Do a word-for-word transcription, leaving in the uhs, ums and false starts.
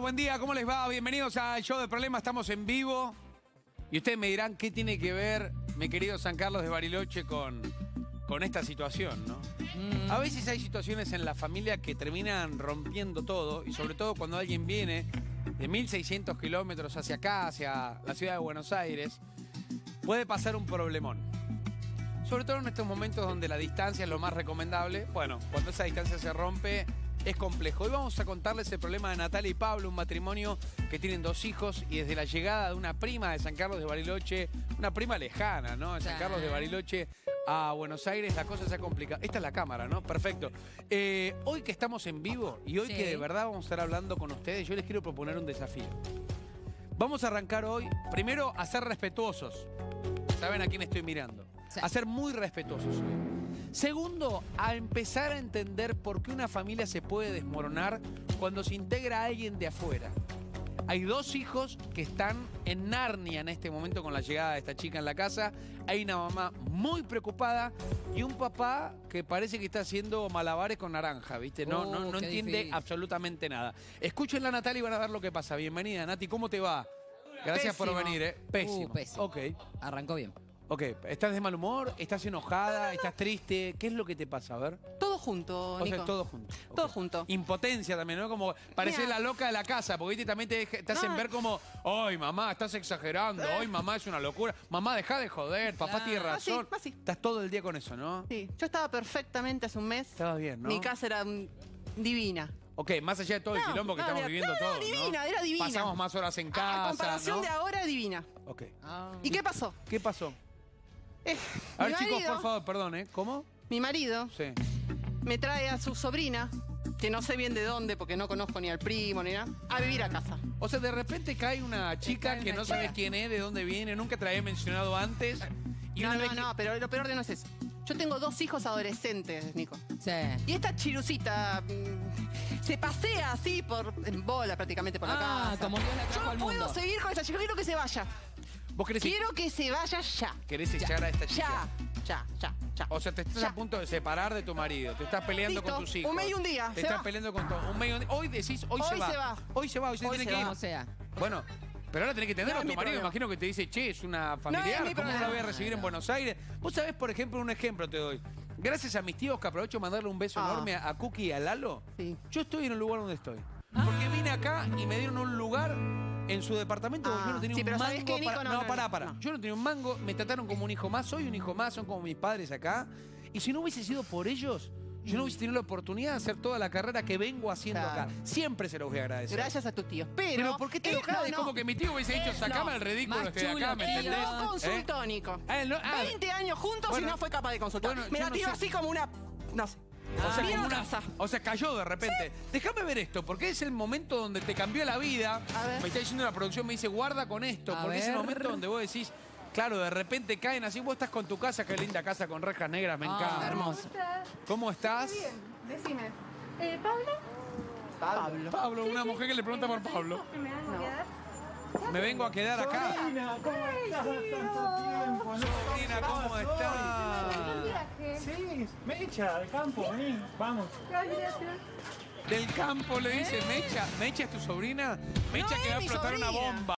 buen día, ¿cómo les va? Bienvenidos al Show de Problemas, estamos en vivo. Y ustedes me dirán qué tiene que ver, mi querido San Carlos de Bariloche, con, con esta situación, ¿no? Mm. A veces hay situaciones en la familia que terminan rompiendo todo, y sobre todo cuando alguien viene de mil seiscientos kilómetros hacia acá, hacia la ciudad de Buenos Aires, puede pasar un problemón. Sobre todo en estos momentos donde la distancia es lo más recomendable. Bueno, cuando esa distancia se rompe, es complejo. Hoy vamos a contarles el problema de Natalia y Pablo, un matrimonio que tienen dos hijos y desde la llegada de una prima de San Carlos de Bariloche, una prima lejana, ¿no? De San Carlos de Bariloche a Buenos Aires, la cosa se ha complicado. Esta es la cámara, ¿no? Perfecto. Eh, hoy que estamos en vivo y hoy sí. que de verdad vamos a estar hablando con ustedes, yo les quiero proponer un desafío. Vamos a arrancar hoy, primero, a ser respetuosos. ¿Saben a quién estoy mirando? Sí. A ser muy respetuosos hoy. Segundo, a empezar a entender por qué una familia se puede desmoronar cuando se integra a alguien de afuera. Hay dos hijos que están en Narnia en este momento con la llegada de esta chica en la casa. Hay una mamá muy preocupada y un papá que parece que está haciendo malabares con naranja, ¿viste? No, oh, no, no entiende difícil. absolutamente nada. Escúchenla a Natalia y van a ver lo que pasa. Bienvenida, Nati. ¿Cómo te va? Gracias Pésimo. por venir, ¿eh? Pésimo. Uh, pésimo. Ok. Arrancó bien. Ok, ¿estás de mal humor? ¿Estás enojada? ¿Estás triste? ¿Qué es lo que te pasa? A ver. Todo junto, O Nico. sea, todo junto. Okay. Todo junto. Impotencia también, ¿no? Como parecer la loca de la casa, porque ¿viste? También te, te hacen No. ver como, ¡ay, mamá, estás exagerando! ¡Ay, mamá, es una locura! Mamá, deja de joder, papá Claro. tiene razón. Así, así. Estás todo el día con eso, ¿no? Sí, yo estaba perfectamente hace un mes. Estabas bien, ¿no? Mi casa era mm, divina. Ok, más allá de todo el No, quilombo que no, estamos era- viviendo no, no, todos, divina, ¿no? era divina. Pasamos más horas en casa, A comparación ¿no? de ahora, divina. Ok. Ah. ¿Y qué pasó? ¿Qué pasó? Eh, A ver, mi chicos, marido, por favor, perdón, ¿eh? ¿Cómo? Mi marido Sí. me trae a su sobrina, que no sé bien de dónde, porque no conozco ni al primo ni nada, a vivir a casa. O sea, de repente cae una chica Cae que una no chica. sabes quién es, de dónde viene, nunca te la había mencionado antes. Y No, una no, vez que- no, pero lo peor de no es eso. Yo tengo dos hijos adolescentes, Nico. Sí. Y esta chirucita mm, se pasea así por en bola prácticamente por la Ah, casa. como Dios la Yo trajo no al puedo mundo. seguir con esta chica, quiero que se vaya. ¿Vos querés, Quiero que se vaya ya. querés echar a esta chica? Ya, ya, ya, ya. O sea, te estás Ya. a punto de separar de tu marido, te estás peleando Listo. con tus hijos. Un mes y un día, Te se estás va. peleando con todo. Un mes y un día. Hoy decís, hoy, Hoy se, va. se va. Hoy se va, hoy se Hoy tiene se que va. ir. O sea. Bueno, pero ahora tenés que tener No a es tu mi marido, problema. imagino que te dice, che, es una familiar, No es mi ¿cómo la voy a problema. recibir en No. Buenos Aires? Vos sabés, por ejemplo, un ejemplo te doy. Gracias a mis tíos, que aprovecho mandarle un beso Ah. enorme a Cookie y a Lalo, Sí. yo estoy en el lugar donde estoy. Porque vine acá y me dieron un lugar en su departamento porque Ah, yo no tenía sí, un pero mango ¿sabés qué, Nico? para... No, No, no, pará, no. pará. Yo no tenía un mango, me trataron como un hijo más, soy un hijo más, son como mis padres acá. Y si no hubiese sido por ellos, yo no hubiese tenido la oportunidad de hacer toda la carrera que vengo haciendo Claro. acá. Siempre se los voy a agradecer. Gracias a tus tíos. Pero, Pero ¿por qué te él- enojas? no, Es no. como que mi tío hubiese dicho, sacame no. el ridículo Más este de acá, chulo ¿me que entendés? yo. No consultó, ¿Eh? Nico. Ah, no, ah, veinte años juntos Bueno, y no fue capaz de consultar. bueno, Me yo la no tiró sé. así como una... No sé. O sea, Vino como a una- casa. o sea, cayó de repente. Déjame ver esto, porque es el momento donde te cambió la vida. A ver. Me está diciendo la producción, me dice, guarda con esto, A porque es el ver. momento donde vos decís, claro, de repente caen así, vos estás con tu casa, qué linda casa con rejas negras, me Ah, encanta. hermoso. ¿Cómo estás? Bien, decime. Eh, ¿Pablo? Pablo. Pablo, una mujer que le pregunta por Pablo. ¿Que me van a No. quedar? Me vengo a quedar acá. Sobrina, ¿cómo estás? Tanto tiempo. ¿no? Sobrina, ¿cómo ¿Qué estás? viaje? Sí, Mecha, al campo, vení, vamos. Gracias. Del campo le dice, Mecha. ¿Mecha es tu sobrina? Mecha No que va a es mi explotar una sobrina. bomba.